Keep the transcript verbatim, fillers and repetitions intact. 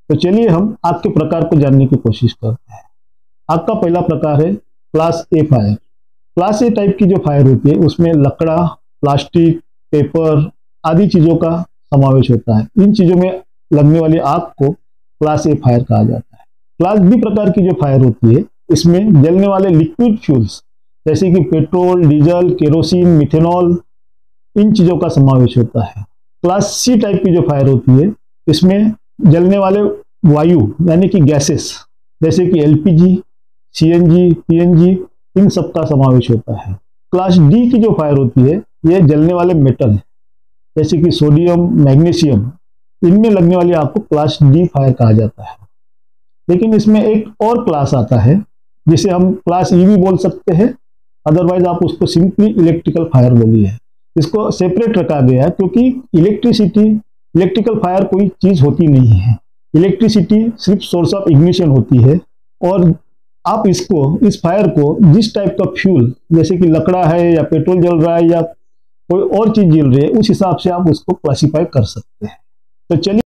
तो चलिए हम आग के प्रकार को जानने की कोशिश करते हैं। आग का पहला प्रकार है class A fire. Class A type की जो फायर होती है उसमें लकड़ा, प्लास्टिक, पेपर आदि चीजों का समावेश होता है। इन चीजों में लगने वाली आग को क्लास ए फायर कहा जाता है। क्लास बी प्रकार की जो फायर होती है इसमें जलने वाले लिक्विड फ्यूल्स जैसे कि पेट्रोल, डीजल, केरोसिन, मिथेनॉल इन चीजों का समावेश होता है। क्लास सी टाइप की जो फायर होती है इसमें जलने वाले वायु यानी कि गैसेस जैसे कि एलपीजी, सीएनजी, पीएनजी इन सब का समावेश होता है। क्लास डी की जो फायर होती है ये जलने वाले मेटल जैसे कि सोडियम, मैग्नीशियम इनमें लगने वाली आग को क्लास डी फायर कहा जाता है। लेकिन इसमें एक और क्लास आता है जिसे हम क्लास ई भी बोल सकते हैं, अदरवाइज आप उसको सिंपली इलेक्ट्रिकल फायर बोलिए। इसको सेपरेट रखा गया है क्योंकि इलेक्ट्रिसिटी इलेक्ट्रिकल फायर कोई चीज होती नहीं है। इलेक्ट्रिसिटी सिर्फ सोर्स ऑफ इग्निशन होती है और आप इसको इस फायर को जिस टाइप का फ्यूल जैसे कि लकड़ा है या पेट्रोल जल रहा है या कोई और चीज जल रही है उस हिसाब से आप उसको क्लासिफाई कर सकते हैं। तो चलिए